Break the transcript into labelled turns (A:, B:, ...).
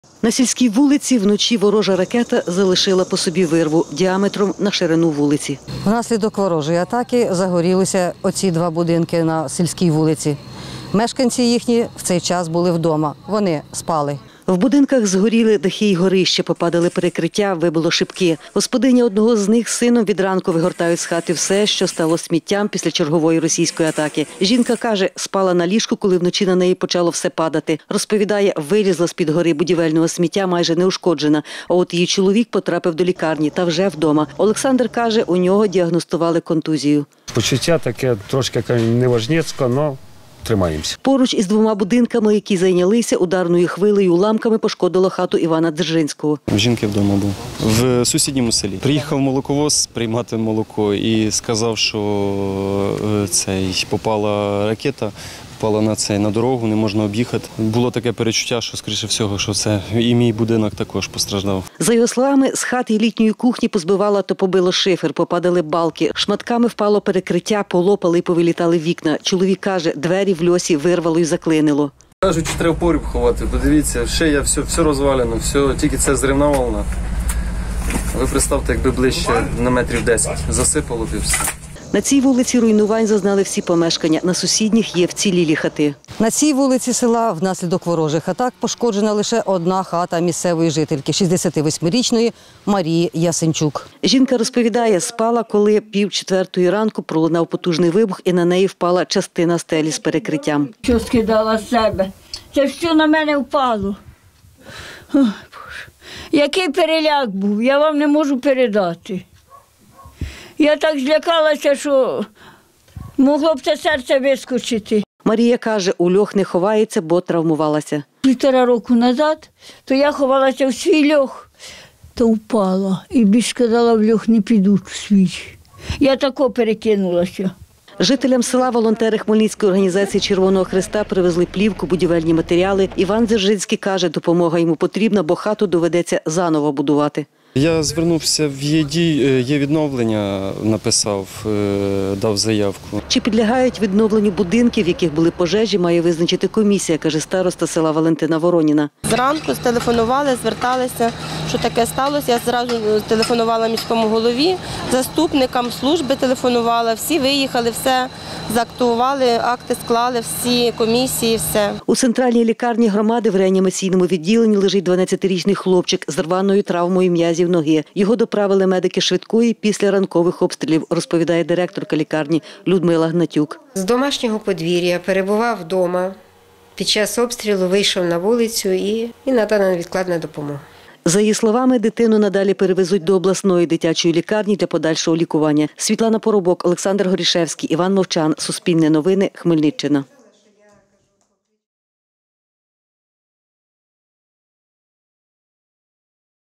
A: На сільській вулиці вночі ворожа ракета залишила по собі вирву діаметром на ширину вулиці.
B: Внаслідок ворожої атаки загорілися оці два будинки на сільській вулиці. Мешканці їхні в цей час були вдома. Вони спали.
A: В будинках згоріли дахи й горища, попадали перекриття, вибило шибки. Господиня одного з них з сином від ранку вигортають з хати все, що стало сміттям після чергової російської атаки. Жінка каже, спала на ліжку, коли вночі на неї почало все падати. Розповідає, вилізла з-під гори будівельного сміття майже неушкоджена. А от її чоловік потрапив до лікарні та вже вдома. Олександр каже, у нього діагностували контузію.
C: Почуття таке трошки неважнєцько, але тримаємося.
A: Поруч із двома будинками, які зайнялися ударною хвилею, уламками пошкодило хату Івана Дзержинського.
D: В жінки вдома був. В сусідньому селі. Приїхав молоковоз приймати молоко і сказав, що попала ракета, попала на дорогу, не можна об'їхати. Було таке перечуття, що, скоріше всього, що це і мій будинок також постраждав.
A: За його словами, з хати і літньої кухні позбивало та побило шифер, попадали балки, шматками впало перекриття, полопали і повилітали вікна. Чоловік каже, двері в льосі вирвало і заклинило.
E: Кажуть, що треба погріб ховати. Подивіться, шия, все розвалено, тільки це зривна волна. Ви представте, якби ближче на метрів 10 засипало б і все.
A: На цій вулиці руйнувань зазнали всі помешкання, на сусідніх є вцілілі хати.
B: На цій вулиці села внаслідок ворожих атак пошкоджена лише одна хата місцевої жительки – 68-річної Марії Ясенчук.
A: Жінка розповідає, спала, коли 3:45 ранку пролунав потужний вибух і на неї впала частина стелі з перекриттям.
F: Що скидала з себе? Це все на мене впало. Ой, Боже. Який переляк був, я вам не можу передати. Я так злякалася, що могло б це серце вискочити.
A: Марія каже, у льох не ховається, бо травмувалася.
F: 1,5 року назад, то я ховалася в свій льох, то впала. І більш сказала, в льох не піду в свій. Я тако перекинулася.
A: Жителям села волонтери Хмельницької організації Червоного Хреста привезли плівку, будівельні матеріали. Іван Дзержинський каже, допомога йому потрібна, бо хату доведеться заново будувати.
D: Я звернувся в «Є-відновлення», написав, дав заявку.
A: Чи підлягають відновленню будинків, в яких були пожежі, має визначити комісія, каже староста села Валентина Вороніна.
G: Зранку телефонували, зверталися, що таке сталося. Я зразу телефонувала міському голові, заступникам служби телефонувала, всі виїхали, все заактували, акти склали, всі комісії, все.
A: У центральній лікарні громади в реанімаційному відділенні лежить 12-річний хлопчик з рваною травмою м'язів ноги. Його доправили медики швидкої після ранкових обстрілів, розповідає директорка лікарні Людмила Гнатюк.
H: З домашнього подвір'я перебував вдома, під час обстрілу вийшов на вулицю і надана невідкладна допомога.
A: За її словами, дитину надалі перевезуть до обласної дитячої лікарні для подальшого лікування. Світлана Поробок, Олександр Горішевський, Іван Мовчан. Суспільне новини. Хмельниччина.